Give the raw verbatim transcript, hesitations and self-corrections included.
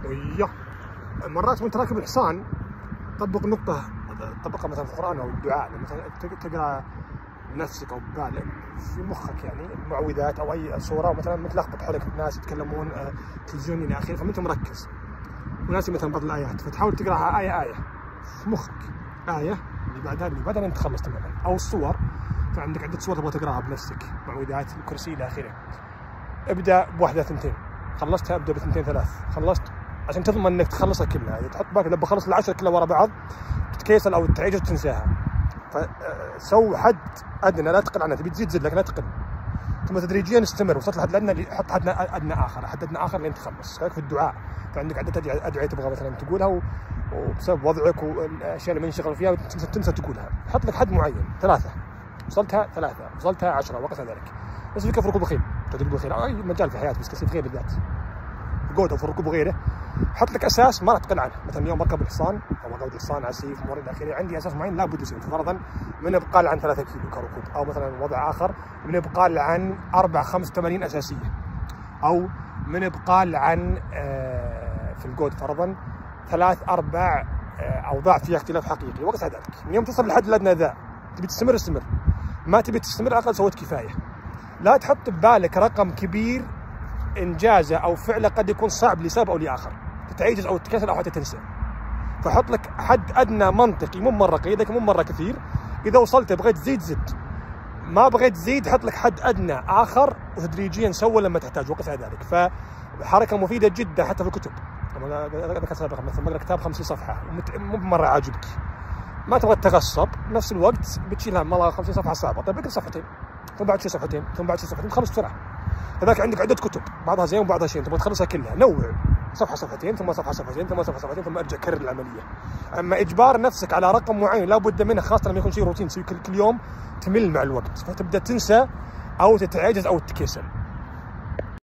ويا مرات وانت راكب الحصان طبق نقطة طبقها مثلا في القرآن أو الدعاء، مثلا تقرأ بنفسك أو ببالك في مخك يعني معوذات أو أي صورة، ومثلا متلخبط حولك ناس يتكلمون تلفزيون إلى آخره، فأنت مركز وناسي مثلا بعض الآيات، فتحاول تقرأها آية آية في مخك، آية اللي بعدها اللي بعدها أنت تخلص تماما. أو الصور، فعندك عدة صور تبغى تقرأها بنفسك، معوذات، الكرسي إلى آخره. ابدأ بواحدة ثنتين، خلصتها ابدأ بثنتين ثلاث، خلصت عشان تضمن انك تخلصها كلها. اذا تحط بالك لما بخلص العشرة كلها ورا بعض تتكيسل او تعيج وتنساها، فسو حد ادنى لا تقل عنها، تبي تزيد زد لكن لا تقل، ثم تدريجيا استمر، وصلت لحد الادنى حط حد ادنى اخر، حد ادنى اخر لين تخلص. هيك في الدعاء، فعندك عده ادعيه تبغى مثلا تقولها وبسبب وضعك والاشياء اللي منشغل فيها تنسى, تنسى تقولها، حط لك حد معين، ثلاثه وصلتها ثلاثه وصلتها عشرة وقت ذلك. بس فيك في ركوب الخيل، ركوب الخيل او اي مجال في حياتك، بس كسب خيل بالذات جود او في الركوب وغيره، حط لك اساس ما راح تقل عنه. مثلا اليوم اركب الحصان او اقود الحصان عسيف امور الى اخره، عندي اساس معين لابد يصير، فرضا من ابقال عن ثلاثة كيلو كركوب، او مثلا وضع اخر من ابقال عن اربع خمس تمارين اساسيه، او من ابقال عن آه في الجود فرضا ثلاث اربع آه اوضاع فيها اختلاف حقيقي. وقت ذلك من يوم توصل لحد الادنى ذا، تبي تستمر استمر، ما تبي تستمر اقل سويت كفايه. لا تحط ببالك رقم كبير انجازه او فعله قد يكون صعب لسبب او لاخر، تتعجز او تتكسل او حتى تنسى. فحط لك حد ادنى منطقي، مو مره قليل لكن مو مره كثير. اذا وصلت بغيت تزيد زد، ما بغيت تزيد حط لك حد ادنى اخر، وتدريجيا سوى لما تحتاج وقت ذلك. فحركه مفيده جدا حتى في الكتب. ذكرت سابقا مثلا بقرا كتاب خمسين صفحه مو بمره عاجبك، ما تبغى تتغصب، بنفس الوقت بتشيلها والله خمسين صفحه صعبه، طيب اقرا صفحتين ثم بعد شي صفحتين ثم بعد شي صفحتين تخلص بسرعه. كذلك عندك عده كتب بعضها زين وبعضها شين، تبغى تخلصها كلها، نوع صفحه صفحتين ثم صفحه صفحتين ثم صفحه صفحتين ثم ارجع كرر العمليه. اما اجبار نفسك على رقم معين لابد منه، خاصه لما يكون شيء روتين تسوي كل يوم، تمل مع الوقت فتبدا تنسى او تتعجز او تتكسل.